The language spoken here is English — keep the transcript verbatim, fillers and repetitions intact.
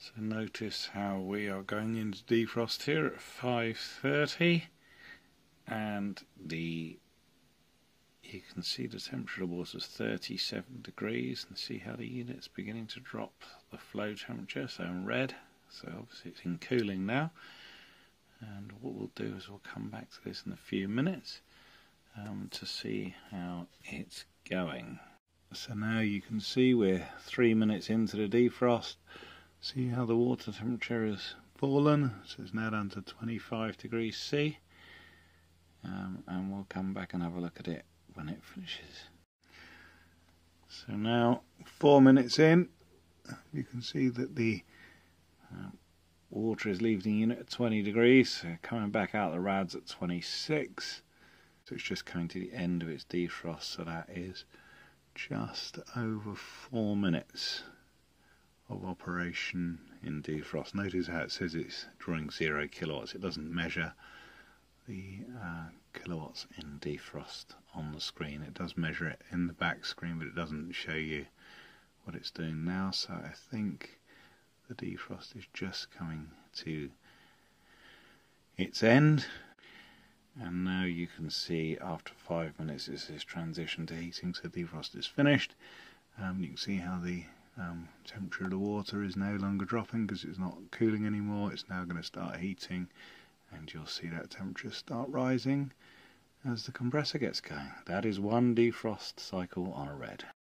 So notice how we are going into defrost here at five thirty, and the you can see the temperature of the water is thirty-seven degrees, and see how the unit's beginning to drop the flow temperature, so in red, so obviously it's in cooling now. And what we'll do is we'll come back to this in a few minutes um, to see how it's going. So now you can see we're three minutes into the defrost. See how the water temperature has fallen, so it's now down to twenty-five degrees C, um, and we'll come back and have a look at it when it finishes. So now four minutes in, you can see that the uh, water is leaving the unit at twenty degrees, so coming back out the rads at twenty-six, so it's just coming to the end of its defrost, so that is just over four minutes of operation in defrost. Notice how it says it's drawing zero kilowatts. It doesn't measure the uh, kilowatts in defrost on the screen. It does measure it in the back screen, but it doesn't show you what it's doing now. So I think the defrost is just coming to its end, and now you can see after five minutes it's this transition to heating, so defrost is finished. Um, you can see how the Um, temperature of the water is no longer dropping because it's not cooling anymore. It's now going to start heating, and you'll see that temperature start rising as the compressor gets going. That is one defrost cycle on a red.